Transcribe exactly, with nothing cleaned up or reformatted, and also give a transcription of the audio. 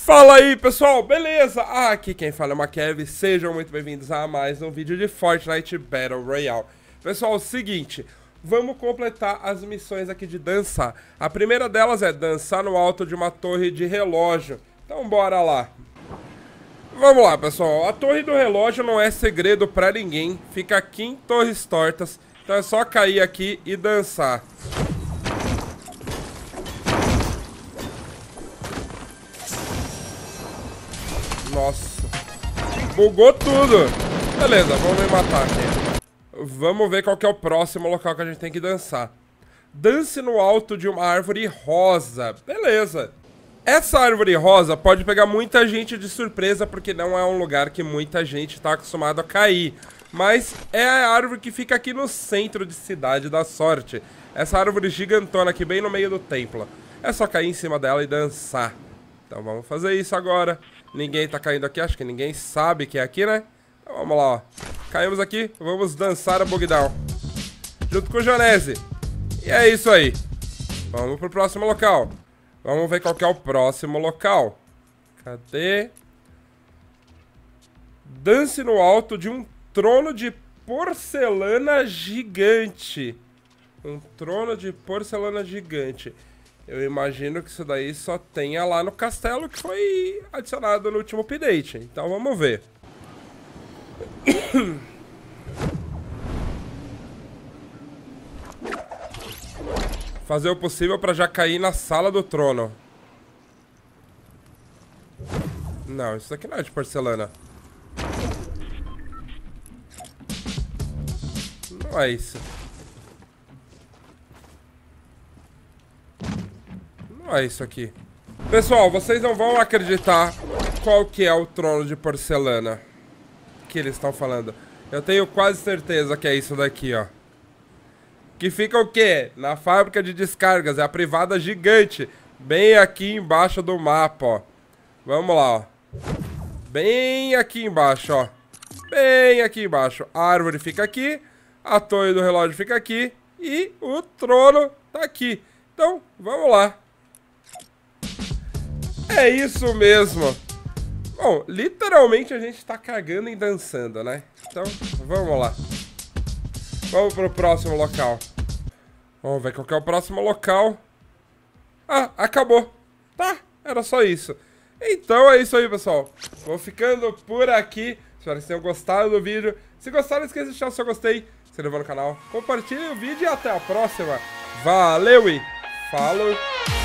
Fala aí, pessoal, beleza? Ah, aqui quem fala é o Makev, sejam muito bem-vindos a mais um vídeo de Fortnite Battle Royale. Pessoal, é o seguinte, vamos completar as missões aqui de dançar. A primeira delas é dançar no alto de uma torre de relógio. Então bora lá. Vamos lá, pessoal, a torre do relógio não é segredo pra ninguém, fica aqui em Torres Tortas, então é só cair aqui e dançar. Nossa, bugou tudo. Beleza, vamos me matar aqui. Vamos ver qual que é o próximo local que a gente tem que dançar. Dance no alto de uma árvore rosa. Beleza. Essa árvore rosa pode pegar muita gente de surpresa, porque não é um lugar que muita gente está acostumado a cair. Mas é a árvore que fica aqui no centro de Cidade da Sorte. Essa árvore gigantona aqui bem no meio do templo. É só cair em cima dela e dançar. Então vamos fazer isso agora. Ninguém tá caindo aqui, acho que ninguém sabe que é aqui, né? Então vamos lá, ó. Caímos aqui, vamos dançar a Bugdown junto com o Jonese. E é isso aí. Vamos pro próximo local. Vamos ver qual que é o próximo local. Cadê? Dance no alto de um trono de porcelana gigante. Um trono de porcelana gigante. Eu imagino que isso daí só tenha lá no castelo que foi adicionado no último update. Então vamos ver. Fazer o possível para já cair na sala do trono. Não, isso aqui não é de porcelana. Não é isso. Não é isso aqui. Pessoal, vocês não vão acreditar qual que é o trono de porcelana que eles estão falando. Eu tenho quase certeza que é isso daqui, ó. Que fica o quê? Na fábrica de descargas. É a privada gigante. Bem aqui embaixo do mapa, ó. Vamos lá, ó. Bem aqui embaixo, ó. Bem aqui embaixo. A árvore fica aqui. A torre do relógio fica aqui. E o trono tá aqui. Então, vamos lá. É isso mesmo. Bom, literalmente a gente tá cagando e dançando, né? Então, vamos lá. Vamos pro próximo local. Vamos ver qual que é o próximo local. Ah, acabou. Tá, era só isso. Então é isso aí, pessoal. Vou ficando por aqui. Espero que vocês tenham gostado do vídeo. Se gostaram, não esqueça de deixar o seu gostei, se inscrever no canal, compartilhe o vídeo e até a próxima. Valeu e falou!